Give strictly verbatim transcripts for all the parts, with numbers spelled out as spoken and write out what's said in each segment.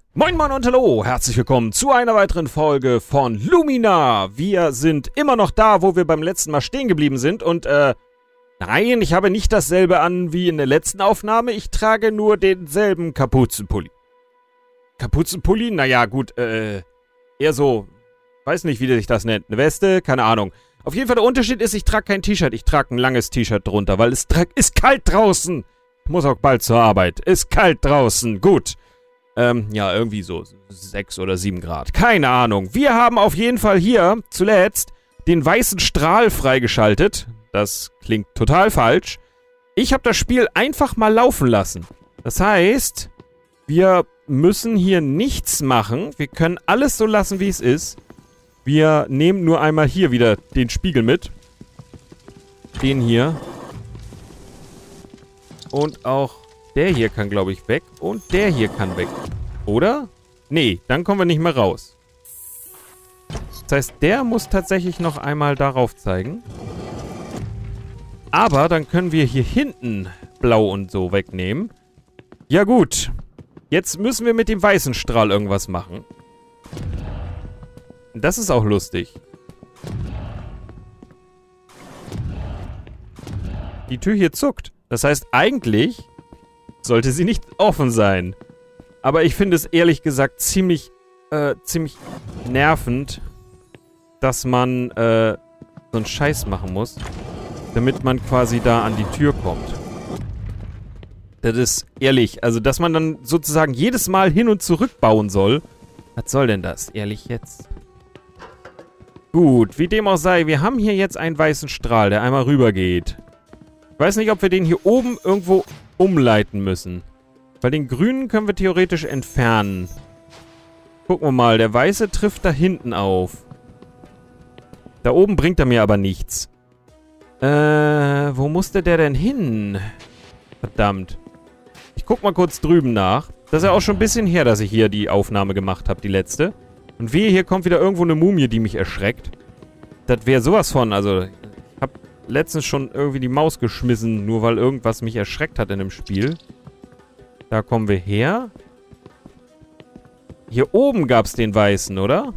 Moin Moin und hallo, herzlich willkommen zu einer weiteren Folge von Lumina. Wir sind immer noch da, wo wir beim letzten Mal stehen geblieben sind und, äh, nein, ich habe nicht dasselbe an wie in der letzten Aufnahme, ich trage nur denselben Kapuzenpulli. Kapuzenpulli? Naja, gut, äh, eher so, weiß nicht, wie sich das nennt, eine Weste, keine Ahnung. Auf jeden Fall der Unterschied ist, ich trage kein T-Shirt, ich trage ein langes T-Shirt drunter, weil es ist kalt draußen. Ich muss auch bald zur Arbeit, ist kalt draußen, gut. Ähm, ja, irgendwie so sechs oder sieben Grad. Keine Ahnung. Wir haben auf jeden Fall hier zuletzt den weißen Strahl freigeschaltet. Das klingt total falsch. Ich habe das Spiel einfach mal laufen lassen. Das heißt, wir müssen hier nichts machen. Wir können alles so lassen, wie es ist. Wir nehmen nur einmal hier wieder den Spiegel mit. Den hier. Und auch der hier kann, glaube ich, weg. Und der hier kann weg. Oder? Nee, dann kommen wir nicht mehr raus. Das heißt, der muss tatsächlich noch einmal darauf zeigen. Aber dann können wir hier hinten blau und so wegnehmen. Ja gut. Jetzt müssen wir mit dem weißen Strahl irgendwas machen. Das ist auch lustig. Die Tür hier zuckt. Das heißt, eigentlich sollte sie nicht offen sein. Aber ich finde es ehrlich gesagt ziemlich, äh, ziemlich nervend, dass man, äh, so einen Scheiß machen muss, damit man quasi da an die Tür kommt. Das ist ehrlich, also dass man dann sozusagen jedes Mal hin und zurück bauen soll. Was soll denn das, ehrlich jetzt? Gut, wie dem auch sei, wir haben hier jetzt einen weißen Strahl, der einmal rüber geht. Ich weiß nicht, ob wir den hier oben irgendwo umleiten müssen. Weil den grünen können wir theoretisch entfernen. Gucken wir mal, der weiße trifft da hinten auf. Da oben bringt er mir aber nichts. Äh, wo musste der denn hin? Verdammt. Ich guck mal kurz drüben nach. Das ist ja auch schon ein bisschen her, dass ich hier die Aufnahme gemacht habe, die letzte. Und wehe, hier kommt wieder irgendwo eine Mumie, die mich erschreckt. Das wäre sowas von, also ich hab letztens schon irgendwie die Maus geschmissen, nur weil irgendwas mich erschreckt hat in dem Spiel. Da kommen wir her. Hier oben gab es den weißen, oder?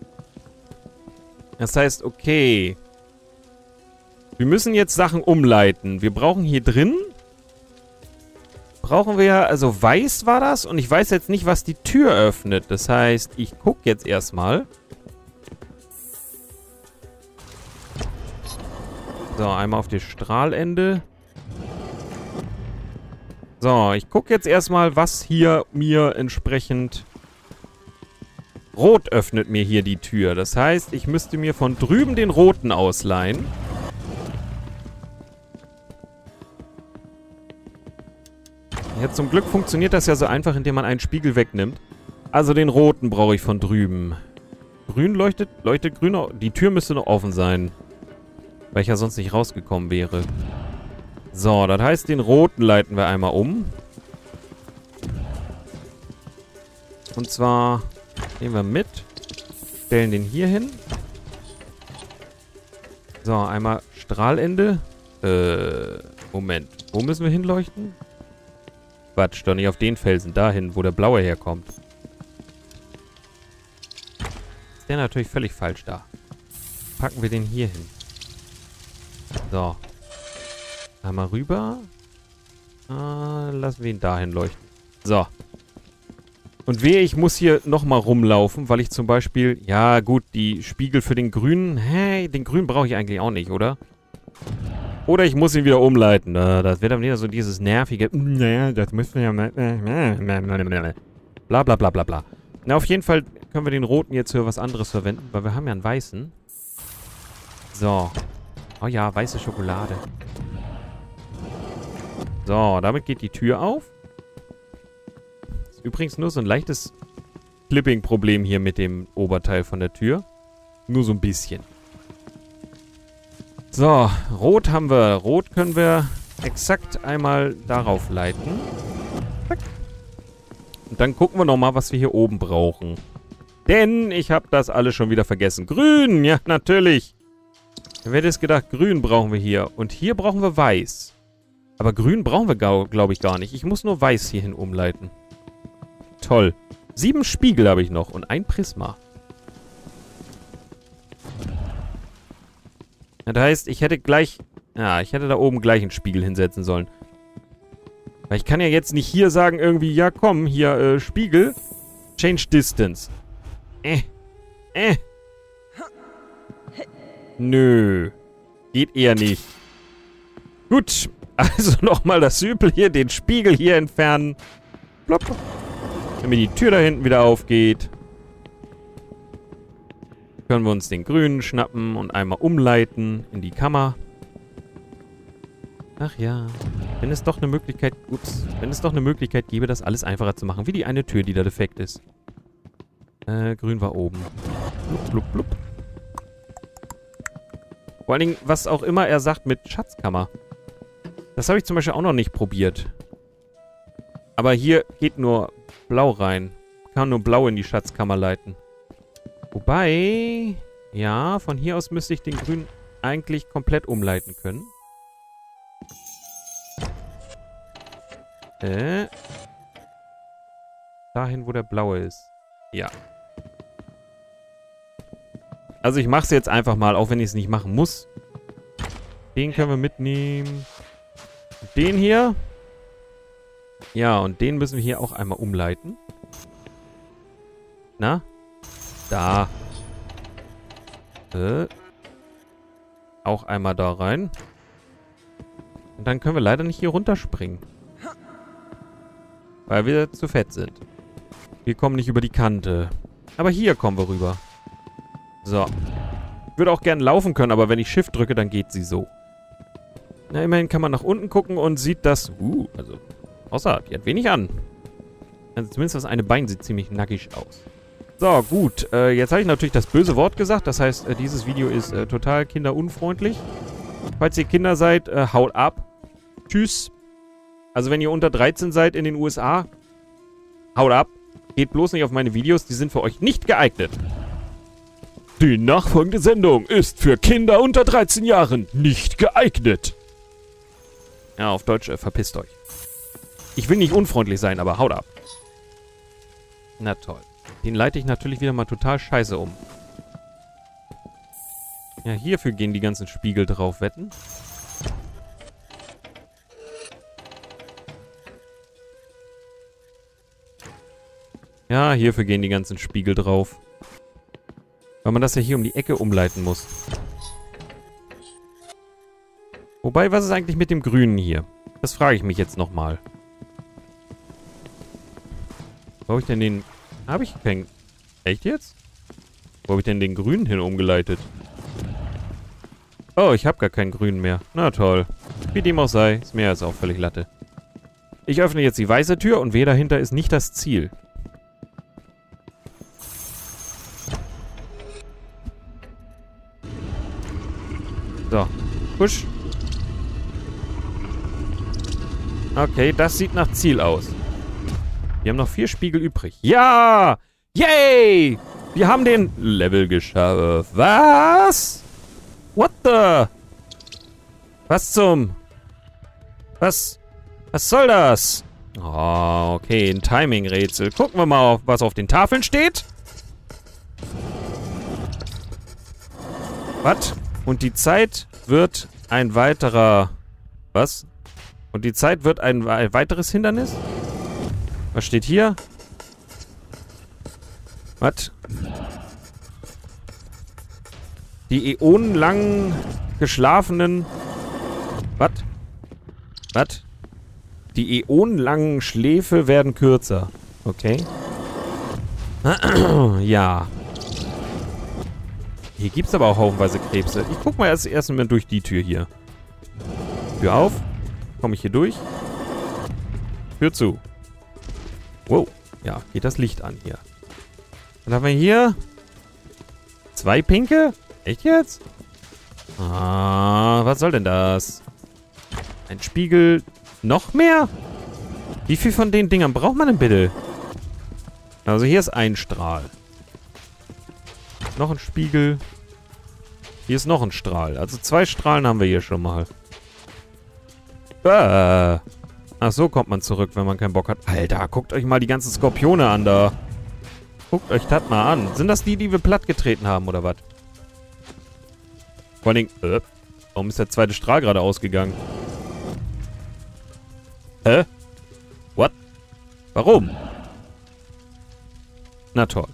Das heißt, okay. Wir müssen jetzt Sachen umleiten. Wir brauchen hier drin... Brauchen wir... Also weiß war das. Und ich weiß jetzt nicht, was die Tür öffnet. Das heißt, ich gucke jetzt erstmal. So, einmal auf das Strahlende. So, ich gucke jetzt erstmal, was hier mir entsprechend... Rot öffnet mir hier die Tür. Das heißt, ich müsste mir von drüben den roten ausleihen. Ja, zum Glück funktioniert das ja so einfach, indem man einen Spiegel wegnimmt. Also den roten brauche ich von drüben. Grün leuchtet... Leuchtet grün... Die Tür müsste noch offen sein. Weil ich ja sonst nicht rausgekommen wäre. So, das heißt, den roten leiten wir einmal um. Und zwar nehmen wir mit. Stellen den hier hin. So, einmal Strahlende. Äh, Moment. Wo müssen wir hinleuchten? Quatsch, doch nicht auf den Felsen. Dahin, wo der blaue herkommt. Ist der natürlich völlig falsch da. Packen wir den hier hin. So. Einmal rüber. Äh, lassen wir ihn dahin leuchten. So. Und wehe, ich muss hier nochmal rumlaufen, weil ich zum Beispiel... Ja, gut, die Spiegel für den grünen... Hey, den grünen brauche ich eigentlich auch nicht, oder? Oder ich muss ihn wieder umleiten. Äh, das wird dann wieder so dieses nervige... Naja, das müssen wir ja... Bla, bla, bla, bla, bla. Na, auf jeden Fall können wir den roten jetzt für was anderes verwenden, weil wir haben ja einen weißen. So. Oh ja, weiße Schokolade. So, damit geht die Tür auf. Ist übrigens nur so ein leichtes Clipping-Problem hier mit dem Oberteil von der Tür. Nur so ein bisschen. So, rot haben wir. Rot können wir exakt einmal darauf leiten. Und dann gucken wir nochmal, was wir hier oben brauchen. Denn ich habe das alles schon wieder vergessen. Grün, ja, natürlich. Wer hätte es gedacht, grün brauchen wir hier. Und hier brauchen wir weiß. Aber grün brauchen wir, glaube ich, gar nicht. Ich muss nur weiß hierhin umleiten. Toll. Sieben Spiegel habe ich noch und ein Prisma. Das heißt, ich hätte gleich... Ja, ich hätte da oben gleich einen Spiegel hinsetzen sollen. Weil ich kann ja jetzt nicht hier sagen irgendwie, ja komm, hier äh, Spiegel, Change Distance. Äh, äh. Nö. Geht eher nicht. Gut, also nochmal das Übel hier, den Spiegel hier entfernen. Plopp. Damit die Tür da hinten wieder aufgeht. Können wir uns den grünen schnappen und einmal umleiten in die Kammer. Ach ja, wenn es doch eine Möglichkeit, ups, wenn es doch eine Möglichkeit gäbe, das alles einfacher zu machen, wie die eine Tür, die da defekt ist. Äh, grün war oben. Blub, blub, blub. Vor allen Dingen, was auch immer er sagt mit Schatzkammer. Das habe ich zum Beispiel auch noch nicht probiert. Aber hier geht nur blau rein. Kann nur blau in die Schatzkammer leiten. Wobei, ja, von hier aus müsste ich den grün eigentlich komplett umleiten können. Äh. Dahin, wo der blaue ist. Ja. Also ich mache es jetzt einfach mal, auch wenn ich es nicht machen muss. Den können wir mitnehmen. Den hier. Ja, und den müssen wir hier auch einmal umleiten. Na? Da. Äh. Auch einmal da rein. Und dann können wir leider nicht hier runterspringen. Weil wir zu fett sind. Wir kommen nicht über die Kante. Aber hier kommen wir rüber. So. Ich würde auch gerne laufen können, aber wenn ich Shift drücke, dann geht sie so. Na, immerhin kann man nach unten gucken und sieht das... Uh, also... Außer, die hat wenig an. Also zumindest das eine Bein sieht ziemlich nackig aus. So, gut. Äh, jetzt habe ich natürlich das böse Wort gesagt. Das heißt, äh, dieses Video ist äh, total kinderunfreundlich. Falls ihr Kinder seid, äh, haut ab. Tschüss. Also wenn ihr unter dreizehn seid in den U S A, haut ab. Geht bloß nicht auf meine Videos, die sind für euch nicht geeignet. Die nachfolgende Sendung ist für Kinder unter dreizehn Jahren nicht geeignet. Ja, auf Deutsch, äh, verpisst euch. Ich will nicht unfreundlich sein, aber haut ab. Na toll. Den leite ich natürlich wieder mal total scheiße um. Ja, hierfür gehen die ganzen Spiegel drauf, wetten. Ja, hierfür gehen die ganzen Spiegel drauf. Weil man das ja hier um die Ecke umleiten muss. Wobei, was ist eigentlich mit dem Grünen hier? Das frage ich mich jetzt nochmal. Wo habe ich denn den... Habe ich keinen... Echt jetzt? Wo habe ich denn den Grünen hin umgeleitet? Oh, ich habe gar keinen Grünen mehr. Na toll. Wie dem auch sei, ist mir jetzt auch völlig Latte. Ich öffne jetzt die weiße Tür und wehe, dahinter ist nicht das Ziel. So. Push. Okay, das sieht nach Ziel aus. Wir haben noch vier Spiegel übrig. Ja! Yay! Wir haben den Level geschafft. Was? What the? Was zum... Was... Was soll das? Oh, okay, ein Timing-Rätsel. Gucken wir mal, was auf den Tafeln steht. Was? Und die Zeit wird ein weiterer... Was? Und die Zeit wird ein, ein weiteres Hindernis? Was steht hier? Was? Die äonenlang geschlafenen... Was? Was? Die äonenlangen Schläfe werden kürzer. Okay. Ja. Hier gibt es aber auch haufenweise Krebse. Ich guck mal erst, erst mal durch die Tür hier. Tür auf. Komme ich hier durch? Tür zu. Wow. Ja, geht das Licht an hier. Dann haben wir hier... Zwei pinke? Echt jetzt? Ah, was soll denn das? Ein Spiegel... Noch mehr? Wie viel von den Dingern braucht man denn bitte? Also hier ist ein Strahl. Noch ein Spiegel. Hier ist noch ein Strahl. Also zwei Strahlen haben wir hier schon mal. Äh. Ach, so kommt man zurück, wenn man keinen Bock hat. Alter, guckt euch mal die ganzen Skorpione an da. Guckt euch das mal an. Sind das die, die wir plattgetreten haben, oder was? Vor allen Dingen, äh, warum ist der zweite Strahl gerade ausgegangen? Hä? What? Warum? Na toll.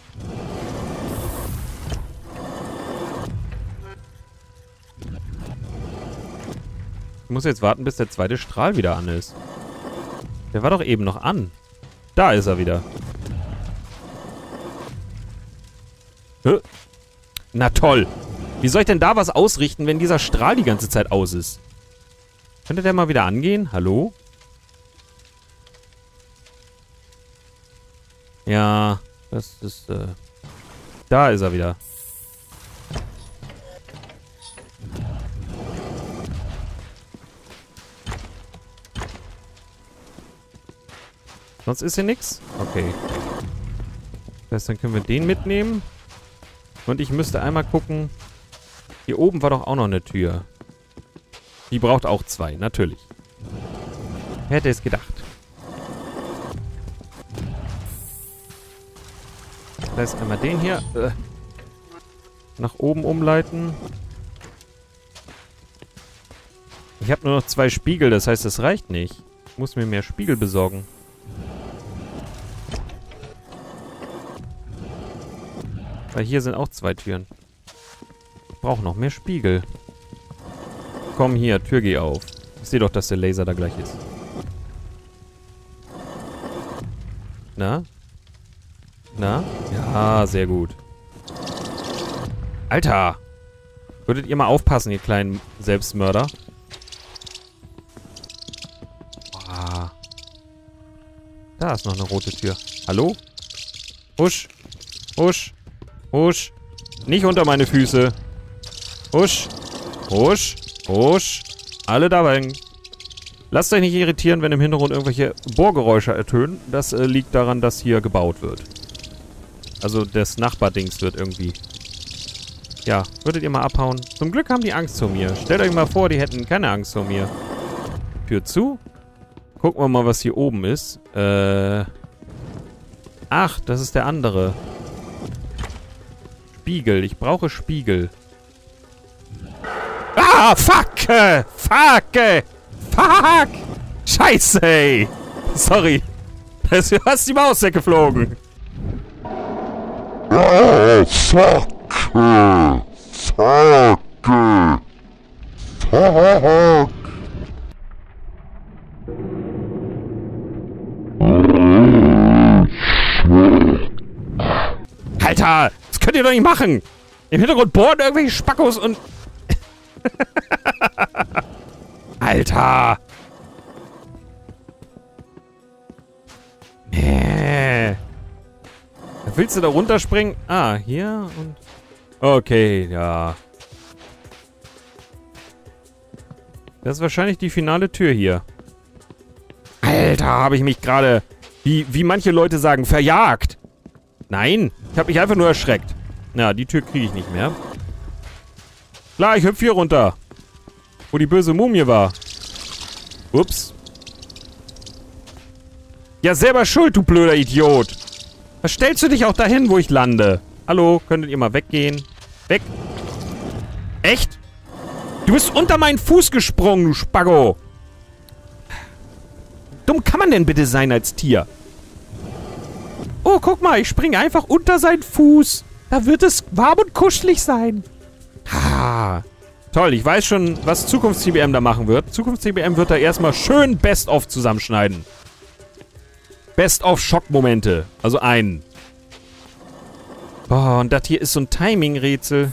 Ich muss jetzt warten, bis der zweite Strahl wieder an ist. Der war doch eben noch an. Da ist er wieder. Hä? Na toll. Wie soll ich denn da was ausrichten, wenn dieser Strahl die ganze Zeit aus ist? Könnte der mal wieder angehen? Hallo? Ja, das ist, äh... da ist er wieder. Sonst ist hier nichts? Okay. Das heißt, dann können wir den mitnehmen. Und ich müsste einmal gucken. Hier oben war doch auch noch eine Tür. Die braucht auch zwei, natürlich. Hätte es gedacht. Das heißt, einmal den hier äh, nach oben umleiten. Ich habe nur noch zwei Spiegel, das heißt, das reicht nicht. Ich muss mir mehr Spiegel besorgen. Weil hier sind auch zwei Türen. Ich brauche noch mehr Spiegel. Komm hier, Tür geh auf. Ich sehe doch, dass der Laser da gleich ist. Na? Na? Ja, sehr gut. Alter! Würdet ihr mal aufpassen, ihr kleinen Selbstmörder? Ah. Da ist noch eine rote Tür. Hallo? Husch! Husch! Husch! Nicht unter meine Füße! Husch! Husch! Husch! Alle dabei! Lasst euch nicht irritieren, wenn im Hintergrund irgendwelche Bohrgeräusche ertönen. Das äh, liegt daran, dass hier gebaut wird. Also das Nachbardings wird irgendwie... Ja, würdet ihr mal abhauen? Zum Glück haben die Angst vor mir. Stellt euch mal vor, die hätten keine Angst vor mir. Tür zu. Gucken wir mal, was hier oben ist. Äh... Ach, das ist der andere. Spiegel. Ich brauche Spiegel. Ah, fuck! Äh, fuck! Äh, fuck! Scheiße, ey! Sorry. Da ist mir fast die Maus weggeflogen. Oh, fuck! Fuck! Fuck! Alter! Das könnt ihr doch nicht machen! Im Hintergrund bohren irgendwelche Spackos und... Alter! Nee. Willst du da runterspringen? Ah, hier und... Okay, ja. Das ist wahrscheinlich die finale Tür hier. Alter, habe ich mich gerade... Wie, wie manche Leute sagen, verjagt. Nein, ich habe mich einfach nur erschreckt. Na, die Tür kriege ich nicht mehr. Klar, ich hüpfe hier runter. Wo die böse Mumie war. Ups. Ja, selber schuld, du blöder Idiot. Was stellst du dich auch dahin, wo ich lande? Hallo, könntet ihr mal weggehen? Weg. Echt? Du bist unter meinen Fuß gesprungen, du Spaggo. Dumm kann man denn bitte sein als Tier? Oh, guck mal, ich springe einfach unter seinen Fuß. Da wird es warm und kuschelig sein. Ha. Toll, ich weiß schon, was Zukunfts-T B M da machen wird. Zukunfts-T B M wird da erstmal schön Best-of zusammenschneiden. Best-of-Schockmomente. Also einen. Boah, und das hier ist so ein Timing-Rätsel.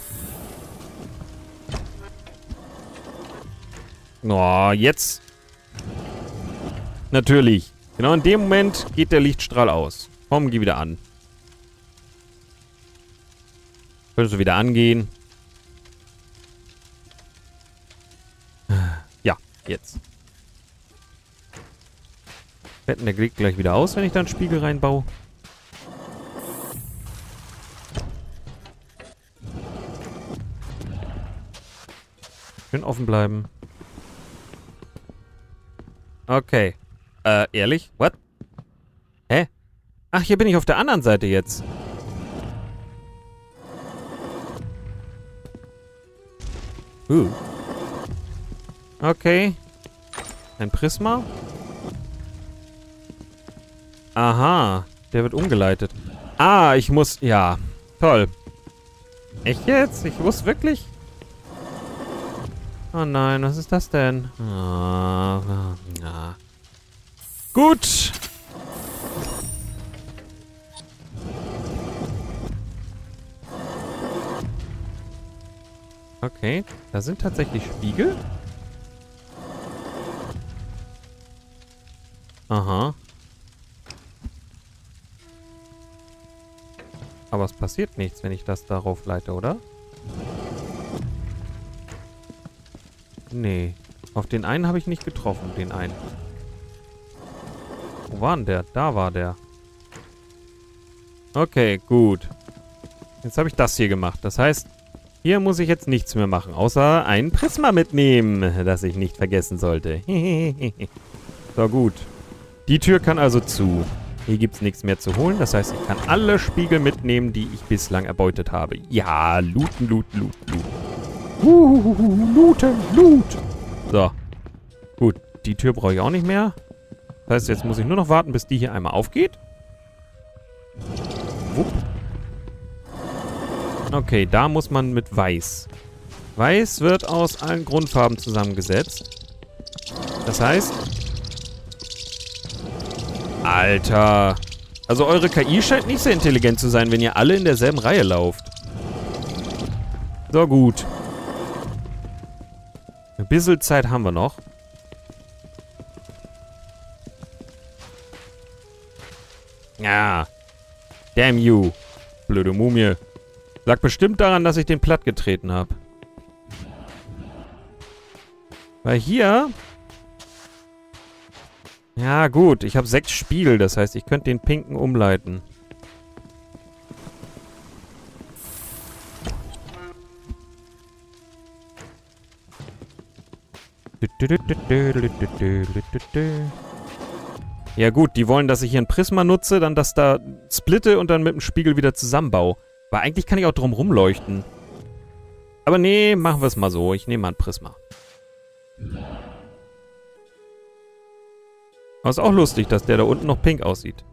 Oh, jetzt. Natürlich. Genau in dem Moment geht der Lichtstrahl aus. Komm, geh wieder an. Könntest du wieder angehen? Ja, jetzt. Wetten, der geht gleich wieder aus, wenn ich da einen Spiegel reinbaue. Schön offen bleiben. Okay. Äh, ehrlich? What? Hä? Ach, hier bin ich auf der anderen Seite jetzt. Uh. Okay. Ein Prisma. Aha. Der wird umgeleitet. Ah, ich muss... Ja. Toll. Echt jetzt? Ich muss wirklich... Oh nein, was ist das denn? Ah, ah. Gut. Okay, da sind tatsächlich Spiegel. Aha. Aber es passiert nichts, wenn ich das darauf leite, oder? Nee. Auf den einen habe ich nicht getroffen, den einen. Wo war denn der? Da war der. Okay, gut. Jetzt habe ich das hier gemacht. Das heißt, hier muss ich jetzt nichts mehr machen, außer ein Prisma mitnehmen, das ich nicht vergessen sollte. So, gut. Die Tür kann also zu. Hier gibt es nichts mehr zu holen. Das heißt, ich kann alle Spiegel mitnehmen, die ich bislang erbeutet habe. Ja, looten, looten, looten, looten. Uhuhu, looten, loot. So. Gut, die Tür brauche ich auch nicht mehr. Das heißt, jetzt muss ich nur noch warten, bis die hier einmal aufgeht. Wupp. Okay, da muss man mit Weiß. Weiß wird aus allen Grundfarben zusammengesetzt. Das heißt... Alter. Also eure K I scheint nicht sehr intelligent zu sein, wenn ihr alle in derselben Reihe lauft. So, gut. Ein bisschen Zeit haben wir noch. Ja. Damn you. Blöde Mumie. Lag bestimmt daran, dass ich den platt getreten habe. Weil hier... Ja, gut. Ich habe sechs Spiegel. Das heißt, ich könnte den pinken umleiten. Ja gut, die wollen, dass ich hier ein Prisma nutze, dann das da splitte und dann mit dem Spiegel wieder zusammenbaue. Aber eigentlich kann ich auch drum rumleuchten. Aber nee, machen wir es mal so. Ich nehme mal ein Prisma. Aber ist auch lustig, dass der da unten noch pink aussieht.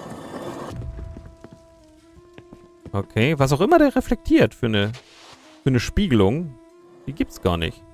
Okay, was auch immer der reflektiert für eine, für eine Spiegelung, die gibt's gar nicht.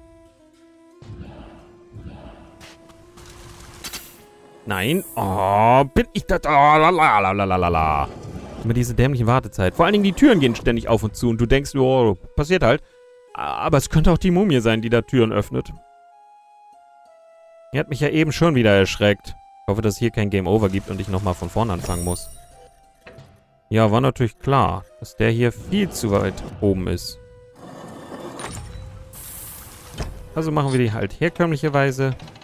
Nein. Oh, bin ich da... Oh, lalalala. Immer diese dämliche Wartezeit. Vor allen Dingen die Türen gehen ständig auf und zu und du denkst, oh, passiert halt. Aber es könnte auch die Mumie sein, die da Türen öffnet. Die hat mich ja eben schon wieder erschreckt. Ich hoffe, dass es hier kein Game Over gibt und ich nochmal von vorne anfangen muss. Ja, war natürlich klar, dass der hier viel zu weit oben ist. Also machen wir die halt herkömmlicherweise.